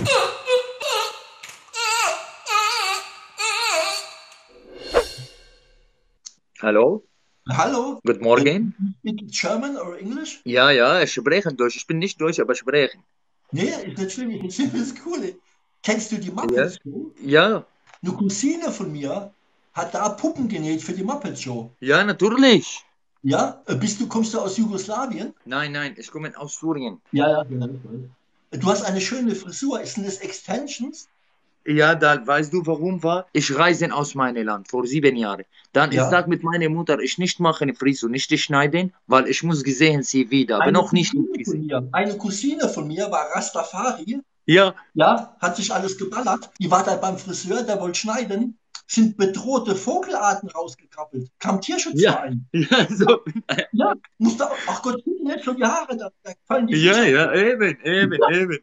Hallo, Hallo, good morning. speak German or English? Ja, ja, ich spreche Deutsch. Ich bin nicht Deutsch, aber sprechen. Nee, ist nicht schlimm, ist nicht schlimm, ist cool. Kennst du die Ja, Muppets Show? ja, Eine Cousine von mir hat da Puppen genäht für die Muppets Show. ja, natürlich. Ja, kommst du aus Jugoslawien? Nein, nein, ich komme aus Syrien. Ja, ja, ja. Du hast eine schöne Frisur. Sind das Extensions? Ja, da weißt du, warum war? Ich reise aus meinem Land vor 7 Jahren. Dann ich Ja. sag mit meiner Mutter, ich nicht mache eine Frisur, nicht schneiden, weil ich muss gesehen sie wieder, aber Eine noch nicht Cousine von gesehen. mir, eine Cousine von mir war Rastafari. Ja, Ja, hat sich alles geballert. Die war da beim Friseur, der wollte schneiden, sind bedrohte Vogelarten rausgekrabbelt. Kam ja, Tierschutzverein. ja, so, Ja, musste auch, ach Gott, jetzt schon die Haare, da fallen die ja, Füße ab. ja, eben, eben, eben.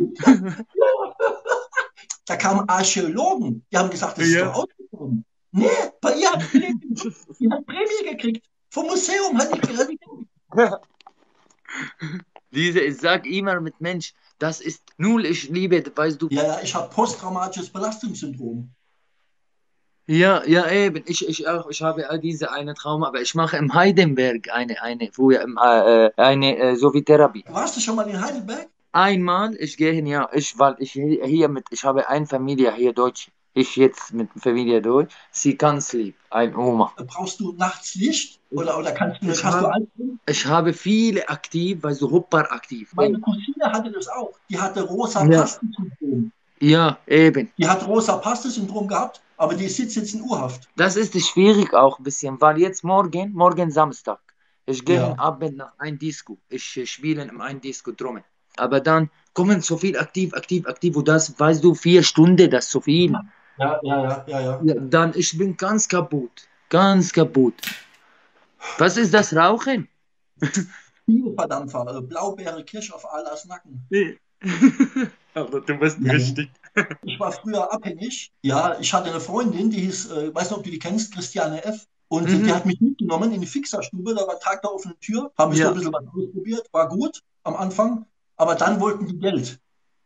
Da kamen Archäologen, die haben gesagt, das ist doch Ja. ausgestorben. Nee, bei ihr hat gelebt, die hat Prämie gekriegt. Vom Museum hat die Ich sag immer mit Mensch, das ist null, ich liebe, weißt du. ja, ja, ich habe posttraumatisches Belastungssyndrom. Ja, ja, eben. Ich auch. Ich habe all diese eine Trauma, aber ich mache im Heidenberg früher Sophie-Therapie. Warst du schon mal in Heidelberg? Einmal, ich gehe hin, ja, weil ich habe eine Familie hier Deutsch. Ich jetzt mit Familie Deutsch. Sie ganz lieb, ein Oma. Brauchst du nachts Licht? Oder Ich hast du habe, Alkohol? ich habe viele aktiv, weil so hyperaktiv. Meine Cousine hatte das auch. Die hatte rosa Ja, Pastensyndrom. ja, eben. Die hat rosa Pastensyndrom gehabt, aber die sitzt jetzt in U-Haft. Das ist schwierig auch ein bisschen, weil jetzt morgen Samstag. Ich gehe Ja. hin Abend nach ein Disco. Ich spiele in ein Disco Trommel. Aber dann kommen so viel aktiv und das, weißt du, 4 Stunden, das ist so viel. Ja, ja, ja, ja, ja. Ja, dann, ich bin ganz kaputt. Ganz kaputt. Was ist das Rauchen? Bioverdampfer, Blaubeere, Kirsch auf Allahs Nacken. Nee. Aber du bist Ja, ja. richtig. Ich war früher abhängig. Ja, ich hatte eine Freundin, die hieß, weiß nicht, ob du die kennst, Christiane F. Und die Mhm. hat mich mitgenommen in die Fixerstube. Da war Tag der offenen Tür. Habe ich so ein Ja, bisschen was ausprobiert. War gut am Anfang. Aber dann wollten die Geld.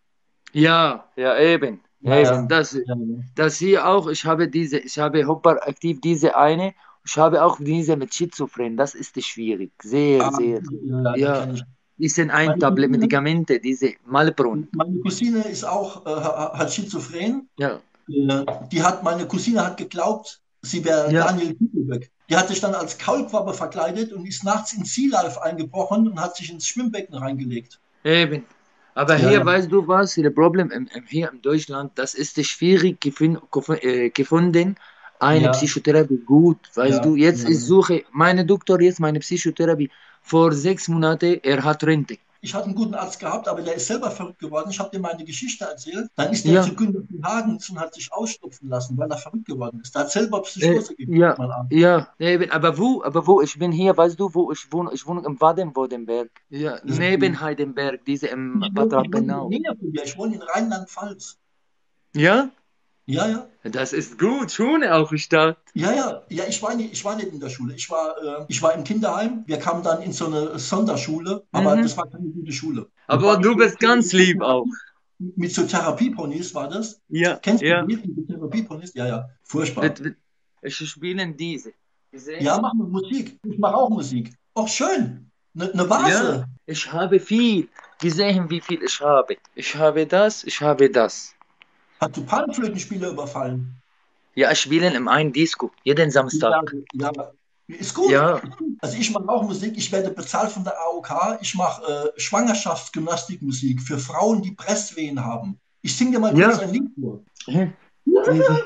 ja, ja, eben. Ja, Eben, ja. das. Ja, Das hier auch, ich habe hyperaktiv diese eine, ich habe auch diese mit Schizophren, das ist schwierig, sehr, ja, sehr. ja, die Ja, kenne ich. die sind ein Meine Tablet, Cousine, Medikamente, diese Malbron. meine Cousine ist auch, hat Schizophren. Ja, Meine Cousine hat geglaubt, sie wäre ja, Daniel Kübelbeck. Die hat sich dann als Kaulquappe verkleidet und ist nachts in Sea Life eingebrochen und hat sich ins Schwimmbecken reingelegt. eben. Aber Ja, hier, ja, weißt du was, das Problem hier in Deutschland, das ist schwierig gefunden, eine ja, Psychotherapie gut, weißt ja, du, jetzt ja. ich suche, meine Doktor jetzt, meine Psychotherapie, vor 6 Monaten, er hat Rente. Ich hatte einen guten Arzt gehabt, aber der ist selber verrückt geworden. Ich habe dir meine Geschichte erzählt. Dann ist der Ja, zu Günter Hagens und hat sich ausstopfen lassen, weil er verrückt geworden ist. Der hat selber Psychose gekriegt, Ja, mein Arzt. ja, eben, aber wo, ich bin hier, weißt du, wo ich wohne im Baden-Württemberg. Ja, Das ist neben gut. Heidenberg, diese im Bad Ich wohne in der Rappenau. Nähe von dir. Ich wohne in Rheinland-Pfalz. Ja, Ja, ja. das ist gut, schon auch Stadt. Ja, ja, ja, ich war nicht in der Schule. Ich war im Kinderheim. Wir kamen dann in so eine Sonderschule, aber Mhm. das war keine gute Schule. Das Aber war du bist ganz lieb auch. mit so Therapieponys war das. Ja, Kennst du ja. die, diese Therapieponys? Ja, ja, furchtbar. Ich spiele diese. Gesehen? Ja, mach mal Musik. Ich mache auch Musik. Auch schön. Ne Ja, Vase. ich habe viel gesehen, wie viel ich habe. Ich habe das, ich habe das. Hast du Panflötenspieler überfallen? Ja, ich spiele in einem Disco, jeden Ja, Samstag. ja. Ist gut. Ja, Also ich mache auch Musik. Ich werde bezahlt von der AOK. Ich mache Schwangerschaftsgymnastikmusik für Frauen, die Brustwehen haben. Ich singe dir mal kurz ja. ein Lied vor. Diese.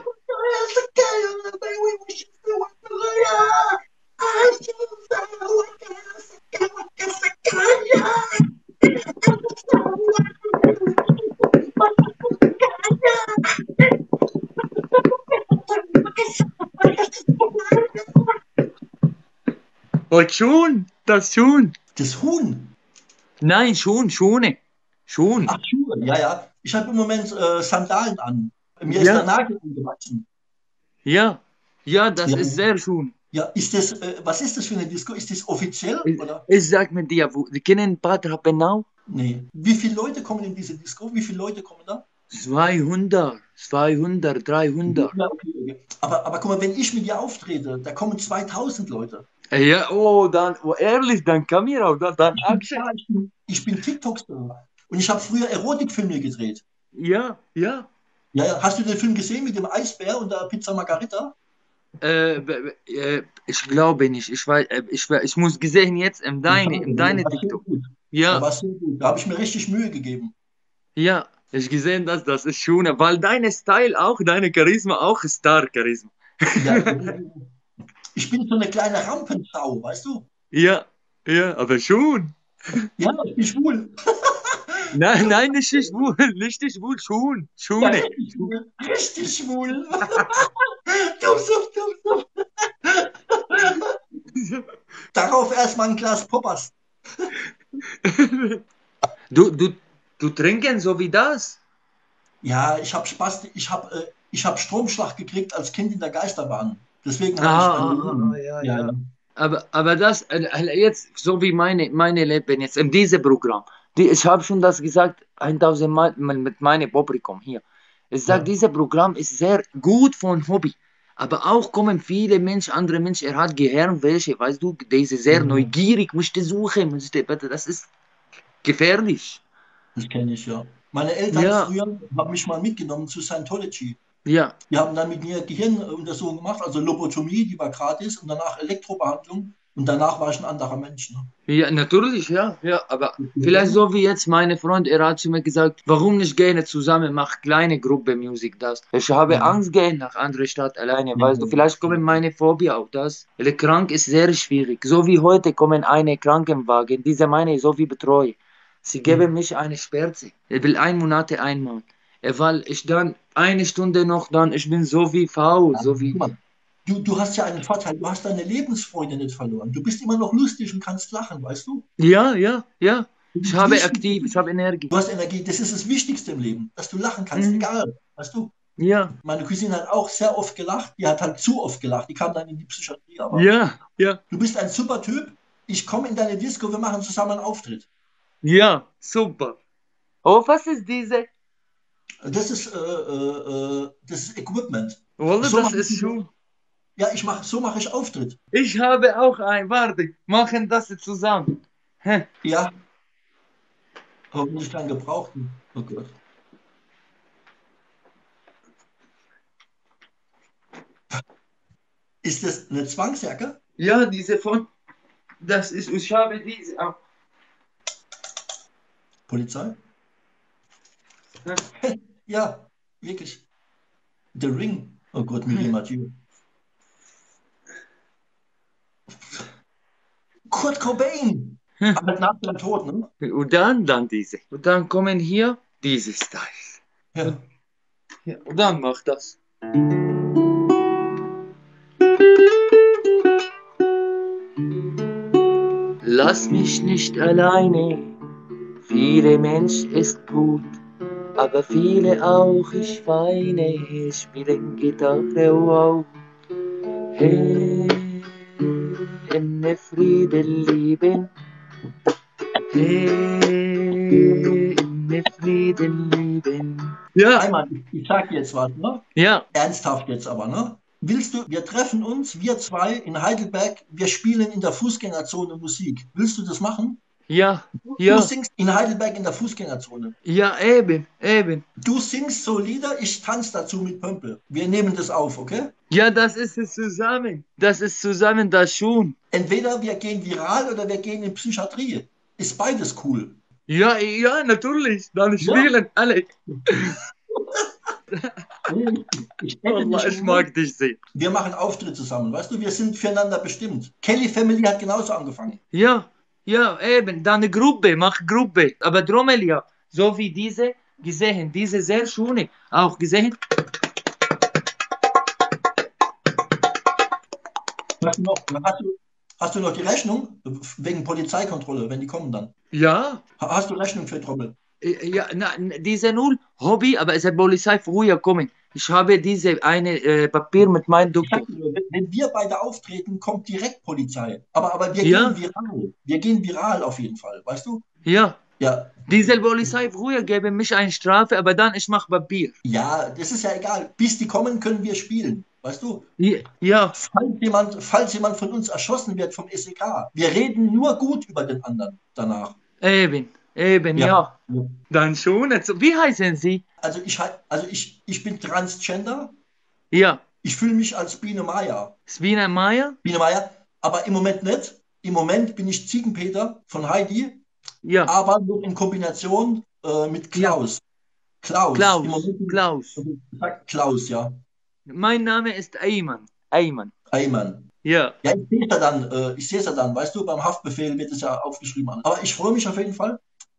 Und schon, das schon. Das Huhn. Nein, schon, schon. Schon. Ach, Schuhe. Ja, ja. Ich habe im Moment Sandalen an. Mir ist der Ja, Nagel angewachsen. ja, ja, das Ja. ist sehr schön. Ja, was ist das für eine Disco? Ist das offiziell oder? Ich sag mit dir, wir kennen Bad Rappenau. Nee. Wie viele Leute kommen in diese Disco? Wie viele Leute kommen da? 200, 200, 300. Ja, okay, okay. Aber guck mal, wenn ich mit dir auftrete, da kommen 2000 Leute. Ja, oh, dann, oh, ehrlich, dann komm hier auch, dann Ich bin, Action. ja, ich bin TikTok-Star. Und ich habe früher Erotikfilme gedreht. Ja, ja. Ja, ja. Hast du den Film gesehen mit dem Eisbär und der Pizza Margarita? Ich glaube nicht. Ich muss gesehen jetzt Der in war deine so TikTok. gut. Der Ja, war so gut. Da habe ich mir richtig Mühe gegeben. ja. Ich gesehen, das ist schon, weil deine Style auch, deine Charisma auch Star-Charisma. Ja, ich bin so eine kleine Rampensau, weißt du? Ja, ja, aber schon. Ja, ich bin schwul. Nein, nein, nicht schwul, nicht schwul, schon, Ja, schon. richtig schwul. Richtig schwul. Dumm, dumm, dumm. Darauf erstmal ein Glas Poppers. Du, du, du trinken so wie das? Ja, ich habe Spaß. Ich hab Stromschlag gekriegt als Kind in der Geisterbahn. Deswegen habe ich ein Ja, Ja, ja. ja. Aber das, jetzt, so wie meine Leben jetzt, in diesem Programm, ich habe schon das gesagt, 1000 Mal mit meinem Publikum hier. Ich sage, Ja. dieses Programm ist sehr gut von Hobby. Aber auch kommen viele Menschen, andere Menschen, er hat Gehirn, welche, weißt du, diese sehr Ja, neugierig, möchte suchen, das ist gefährlich. das kenne ich, ja. Meine Eltern Ja, früher haben mich mal mitgenommen zu Scientology. ja. Die haben dann mit mir Gehirnuntersuchungen gemacht, also Lobotomie, die war gratis, und danach Elektrobehandlung. Und danach war ich ein anderer Mensch. Ne? Ja, natürlich, ja, ja, aber vielleicht Ja, so wie jetzt meine Freund, er hat zu mir gesagt, warum nicht gerne zusammen, mach kleine Gruppe Musik, das. Ich habe ja, Angst gehen nach andere Stadt alleine, ja, weißt du, vielleicht kommen meine Phobie auch das. Weil krank ist sehr schwierig. So wie heute kommen eine Krankenwagen, diese meine ich so wie betreue. Sie ja. geben mich eine Sperze. Ich will 1 Monat einmal. Weil ich dann 1 Stunde noch, dann, ich bin so wie faul, so Guck wie, mal, du hast ja einen Vorteil, du hast deine Lebensfreude nicht verloren. Du bist immer noch lustig und kannst lachen, weißt du? ja, ja, ja. Das Ich ist habe wichtig. aktiv, ich habe Energie. Du hast Energie, das ist das Wichtigste im Leben, dass du lachen kannst, Mhm. egal, weißt du? Ja. Meine Cousine hat auch sehr oft gelacht, die hat halt zu oft gelacht, die kam dann in die Psychiatrie, aber Ja, ja, du bist ein super Typ, ich komme in deine Disco, wir machen zusammen einen Auftritt. ja, super. Oh, was ist diese? Das ist Equipment. Wallah, So das mache ist ich, schon. ja, so mache ich Auftritt. Ich habe auch ein. Warte, machen das zusammen. Hä? Ja, hoffentlich keinen gebrauchten. Oh Gott. Ist das eine Zwangsjacke? Ja, diese von. Das ist, ich habe diese auch. Polizei? Hä? Ja, wirklich. The Ring. Oh Gott, Miri Mathieu. Kurt Cobain. Hä? Aber nach dem Tod, ne? Und dann diese. Und dann kommen hier diese Styles. Und, Ja. ja, und dann macht das. Lass mich nicht alleine. Viele Mensch ist gut, aber viele auch, ich weine, spielen Gitarre, wow. Hey, in Frieden lieben, hey, in Frieden lieben. Ja, Einmal, ich sag dir jetzt was, ne? ja, Ernsthaft jetzt aber, ne? Willst du, wir treffen uns, wir zwei in Heidelberg, wir spielen in der Fußgängerzone Musik. Willst du das machen? ja, Du ja, singst in Heidelberg in der Fußgängerzone. ja, eben, eben. Du singst so Lieder, ich tanze dazu mit Pömpel. Wir nehmen das auf, okay? Ja, das ist es zusammen. Das ist zusammen das schon. Entweder wir gehen viral oder wir gehen in Psychiatrie. Ist beides cool. Ja, ja, natürlich. Dann Ja, spielen alle. ich hätte Allah, dich ich im Mund. mag dich sehr. Wir machen Auftritt zusammen, weißt du? Wir sind füreinander bestimmt. Kelly Family hat genauso angefangen. Ja, ja, eben, dann eine Gruppe, mach Gruppe. Aber Trommel ja, so wie diese gesehen, diese sehr schöne, auch gesehen. Hast du noch die Rechnung? Wegen Polizeikontrolle, wenn die kommen dann. Ja, Hast du Rechnung für Trommel? ja, diese null Hobby, aber es hat Polizei früher kommen. Ich habe diese eine Papier mit meinem Ich Doktor. sag dir, wenn wir beide auftreten, kommt direkt Polizei. Aber wir gehen Ja, viral. Wir gehen viral auf jeden Fall, weißt du? ja, Ja, Diese Polizei früher geben mich eine Strafe, aber dann ich mache Papier. ja, das ist ja egal. Bis die kommen, können wir spielen. Weißt du? Ja, Falls jemand von uns erschossen wird vom SEK, wir reden nur gut über den anderen danach. eben, eben, Ja. ja. Dann schon. Also, wie heißen Sie? Also ich bin Transgender. Ja, Ich fühle mich als Biene Maya. Svina Maya? Biene Maya, aber im Moment nicht. Im Moment bin ich Ziegenpeter von Heidi, Ja, aber nur in Kombination mit ja, Klaus. Klaus. Im Klaus, Moment bin Klaus. ich Klaus, ja. Mein Name ist Ayman. Ayman. Ayman. Ja, Ja, ich sehe es ja dann, weißt du, beim Haftbefehl wird es ja aufgeschrieben. Aber ich freue mich auf jeden Fall.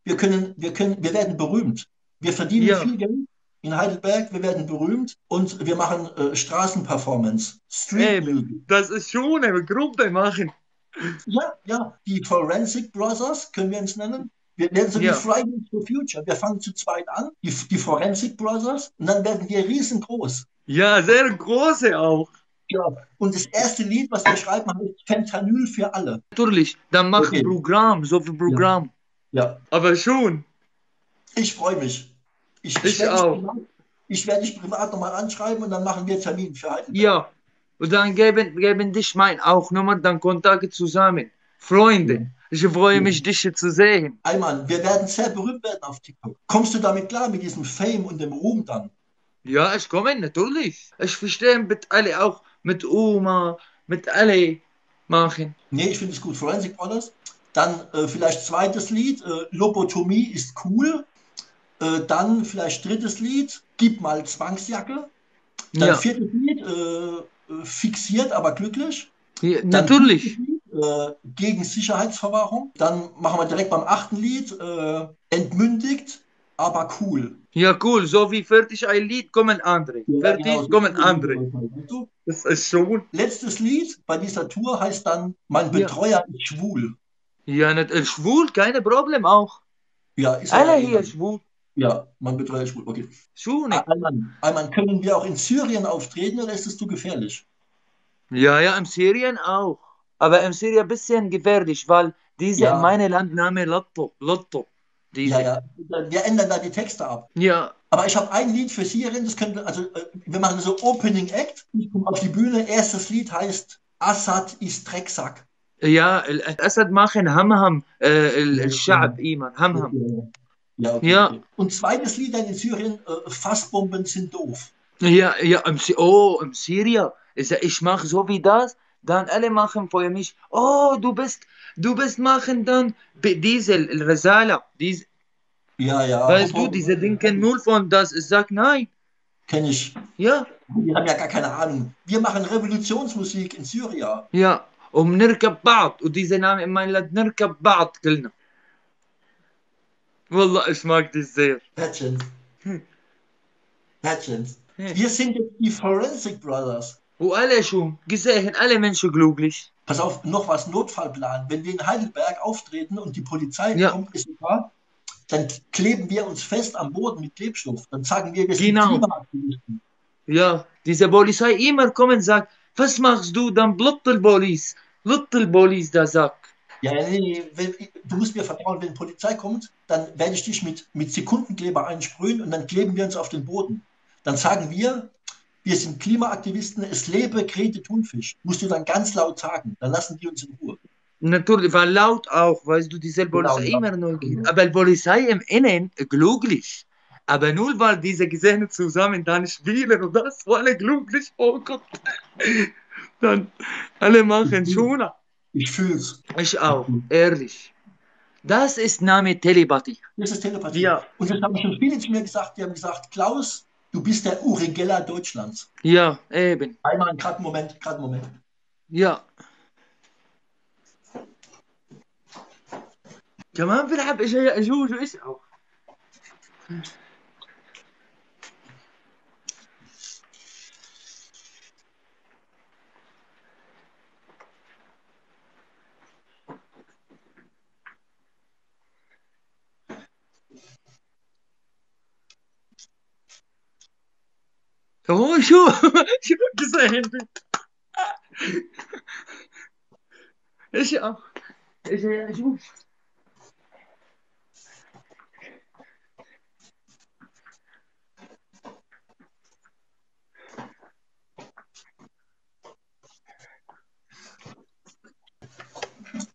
Wir werden berühmt. Wir verdienen ja, viel Geld in Heidelberg, wir werden berühmt und wir machen Straßenperformance, Street eben. Music. Das ist schon eine Gruppe machen. Ja, ja, die Forensic Brothers können wir uns nennen. Wir werden so wie Ja, Fridays for Future. Wir fangen zu zweit an, die Forensic Brothers, und dann werden wir riesengroß. ja, sehr große auch. Ja. Und das erste Lied, was wir schreiben, heißt Fentanyl für alle. Natürlich, dann machen Okay. Programm, so viel Ja, Programm. ja. Aber schon, Ich freue mich. Ich, ich ich werde dich auch. privat, ich werde dich privat nochmal anschreiben und dann machen wir Termin für Heidelberg. Ja, und dann geben dich mein auch Nummer, dann Kontakte zusammen. Freunde, ich freue mich, dich hier zu sehen. Ayman, wir werden sehr berühmt werden auf TikTok. Kommst du damit klar, mit diesem Fame und dem Ruhm dann? Ja, ich komme natürlich. Ich verstehe mit alle auch, mit Oma, mit alle machen. Nee, ich finde es gut. Forensic Brothers. Dann vielleicht zweites Lied, Lobotomie ist cool. Dann vielleicht drittes Lied, Gib mal Zwangsjacke. Dann Ja, viertes Lied, Fixiert, aber glücklich. ja, Dann fünftes natürlich. Lied, gegen Sicherheitsverwahrung. Dann machen wir direkt beim achten Lied, Entmündigt, aber cool. Ja, cool. So wie fertig ein Lied kommen andere. Ja, genau, Fertig so kommen coole Lieder. andere. Weißt du? Das ist schon. Letztes Lied bei dieser Tour heißt dann Mein Ja. Betreuer ist schwul. Ja, nicht schwul, keine Problem auch. Ja, ist er Alle ja hier dann. schwul. Ja, mein Betreuer ist schwul. Okay. Schon. Ayman, können wir auch in Syrien auftreten oder ist es zu gefährlich? Ja, ja, im Syrien auch. Aber im Syrien ein bisschen gefährlich, weil diese in Ja, meinem Land Name Lotto. Lotto. ja, Diese. ja. Wir ändern da die Texte ab. Ja, Aber ich habe ein Lied für Syrien, das könnte, also wir machen so Opening Act. Ich komme auf die Bühne. Erstes Lied heißt Assad ist Drecksack. ja, الأسد machen همهم Ja, الشعب إيمان همهم. okay. Ja, okay, Ja, okay. Und zweites Lied dann in Syrien, Fassbomben sind doof. ja, ja, oh, im Syrien. Ich mache so wie das, dann alle machen für mich, oh, du bist machen dann diese Resala, diese, Ja, ja, weißt du, diese denken null von das. Ich sag nein, kenne ich. ja, Die haben ja gar keine Ahnung. Wir machen Revolutionsmusik in Syrien. ja, نركب بعض وديزي نعم in mein Land نركب بعض كلنا. والله ich mag dich sehr. Patchens, Patchens. Hm. Wir sind jetzt die Forensic Brothers. وألا شو gesehen, alle Menschen glücklich. Pass auf, noch was, Notfallplan. Wenn wir in Heidelberg auftreten und die Polizei Ja. kommt, ist klar, dann kleben wir uns fest am Boden mit Klebstoff. Dann sagen wir, wir sind Genau. Klimaaktivisten. Ja, diese Polizei immer kommen und sagt, was machst du? Dann Little Police da sagt. Ja, nee, du musst mir vertrauen, wenn Polizei kommt, dann werde ich dich mit Sekundenkleber einsprühen und dann kleben wir uns auf den Boden. Dann sagen wir sind Klimaaktivisten, es lebe Grete Thunfisch. Musst du dann ganz laut sagen, dann lassen die uns in Ruhe. Natürlich, weil laut auch, weißt du, diese Polizei Genau, immer neugierig. genau. Aber die Polizei im Innen glücklich. Aber nur weil diese Gesellen zusammen dann spielen und das war alle glücklich, oh Gott. Dann alle machen schon. Ich fühle es. Ich auch, ehrlich. Das ist Name Telepathie. Das ist Telepathie. Ja. Und das haben schon viele zu mir gesagt, die haben gesagt, Klaus, du bist der Uri Geller Deutschlands. Ja, eben. Einmal, gerade einen Moment. Ja. كمان بلعب اشياء اجوج وايش او هو شو gesehen ايش او ايش اجوج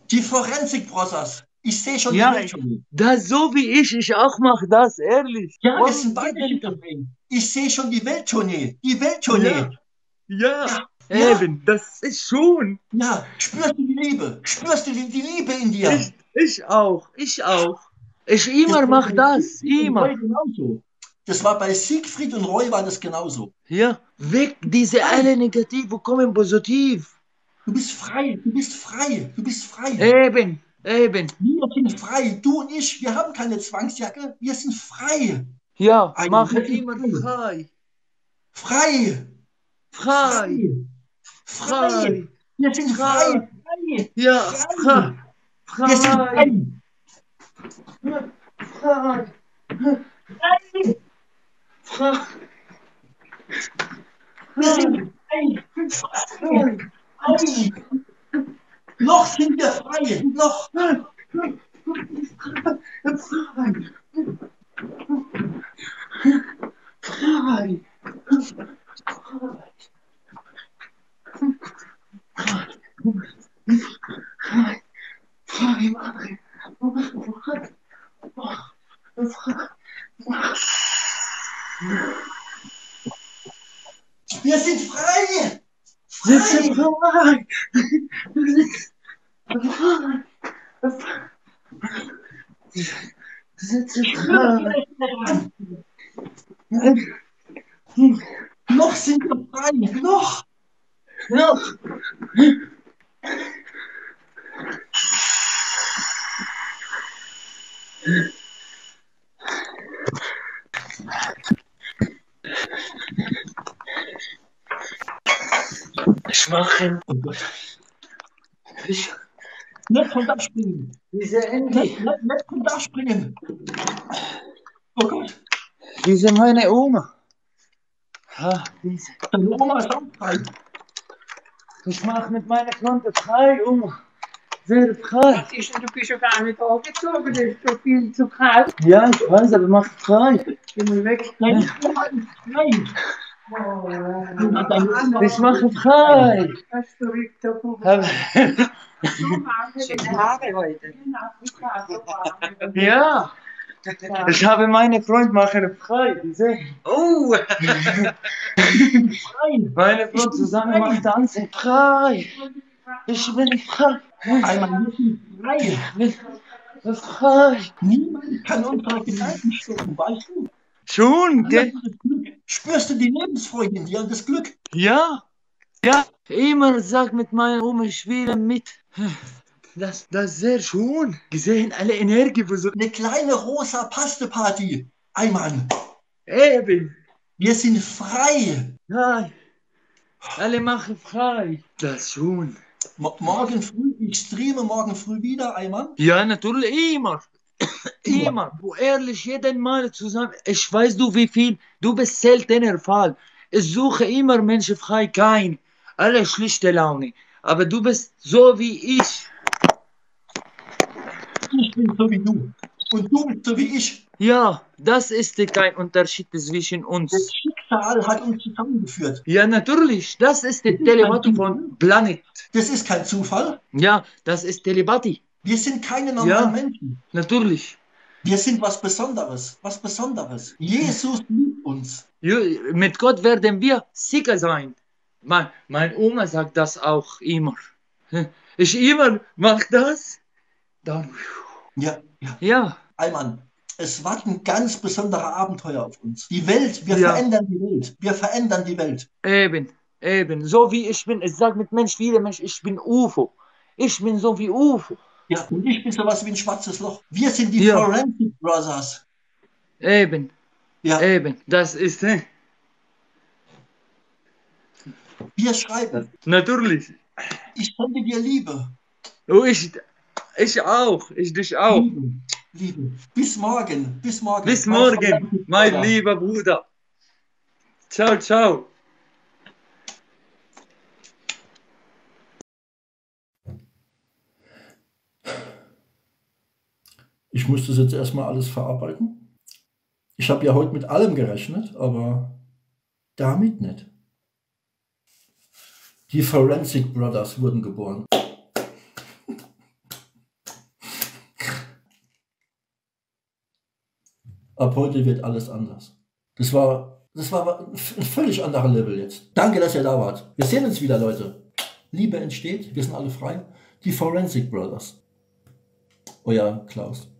Die Forensik Brothers. Ich sehe schon die Ja, Welt schon. das so wie ich auch mache das, ehrlich. Ja, wir Warum sind beide jeden Tag? Schizophren. Ich sehe schon die Welttournee. Die Welttournee. Ja, ja, Ja, ja, eben, das ist schon. ja. Spürst du die Liebe? Spürst du die Liebe in dir? Ich auch, ich auch. Ich Das immer war mach bei das, Siegfried und immer. Roy genauso. Das war bei Siegfried und Roy war das genauso. Ja, weg diese Frei. alle negativ, kommen positiv. Du bist frei. Du bist frei. Du bist frei. Eben, eben. Wir sind frei. Du und ich, wir haben keine Zwangsjacke. Wir sind frei. Ja, Ein, mache wir sind immer frei. frei, Frei. frei, Frei. Frei. frei, Wir sind frei. frei. Frei. Ja, Frei. Wir sind frei, frei. frei, Frei. frei, Wir frei, sind frei. Frei. frei. Frei. Noch sind wir frei. Noch. Frei. Wir sind frei. Sitze Frei. frei. Sitze Spürt die frei. Rechte dran. Noch sind wir frei. Noch. Noch. Ich mache. Ich, Nicht von da springen. diese Handy. Nicht von da springen. Oh Gott. Diese meine Oma. Ha, diese. Deine Oma ist auch frei. Ich mache mit meiner Konto frei, Oma. Sehr frei. Was ist denn, du bist ja gar nicht angezogen, das ist so viel zu kalt. Ja, ich weiß, aber mach frei. Geh mal weg. Deine Oma ist frei. Ich mache frei. Das ist verrückt, da guck Aber- so machen wir die Haare heute. Genau, ich habe so Ja. Ich habe meine Freund machen frei. Gesehen. Oh. Frei. Meine Freund zusammen macht tanzen frei. Ich bin frei. Einmal wir sind frei. Ich bin frei. Niemand kann unsere Gedanken stoppen, weißt du? Schon, gell? Das Glück. Spürst du die Lebensfreude in dir und das Glück? Ja. Ja. Immer sagt mit meiner Oma, ich will mit. Das ist sehr schön. Gesehen, alle Energie. Eine kleine rosa Paste-Party. Einmal. Eben. Wir sind frei. Nein. Alle machen frei. Das ist schön. Morgen früh, ich streame morgen früh wieder einmal. Ja, natürlich, immer. Immer. Du ehrlich, jeden Mal zusammen. Ich weiß du wie viel. Du bist seltener Fall. Ich suche immer Menschen frei, kein. Alle schlichte Laune. Aber du bist so wie ich. Ich bin so wie du. Und du bist so wie ich. Ja, das ist kein Unterschied zwischen Das uns. Schicksal hat uns zusammengeführt. Ja, natürlich. Das ist die Telepathie von Planet. Das ist kein Zufall. Ja, das ist Telepathie. Wir sind keine normalen Ja. Menschen. Natürlich. Wir sind was Besonderes. Was Besonderes. Jesus liebt uns. Mit Gott werden wir sicher sein. Meine Oma sagt das auch immer. Ich immer mach das, dann. Ja, ja. Ja, Alman, es warten ganz besondere Abenteuer auf uns. Die Welt, wir Ja. verändern die Welt. Wir verändern die Welt. eben. So wie ich bin. Ich sag mit Mensch, viele Menschen, ich bin UFO. Ich bin so wie UFO. Ja, und ich bin sowas wie ein schwarzes Loch. Wir sind die Ja. Forensic Brothers. Eben, Ja, eben. Das ist, wir schreiben. natürlich. Ich sende dir Liebe. Oh, ich auch. Ich dich auch. Liebe. Liebe. Bis morgen. Bis morgen. Bis Mein morgen, Forensic mein Brother. lieber Bruder. Ciao, ciao. Ich muss das jetzt erstmal alles verarbeiten. Ich habe ja heute mit allem gerechnet, aber damit nicht. Die Forensic Brothers wurden geboren. Ab heute wird alles anders. Das war ein völlig anderer Level jetzt. Danke, dass ihr da wart. Wir sehen uns wieder, Leute. Liebe entsteht, wir sind alle frei. Die Forensic Brothers. Euer Klaus.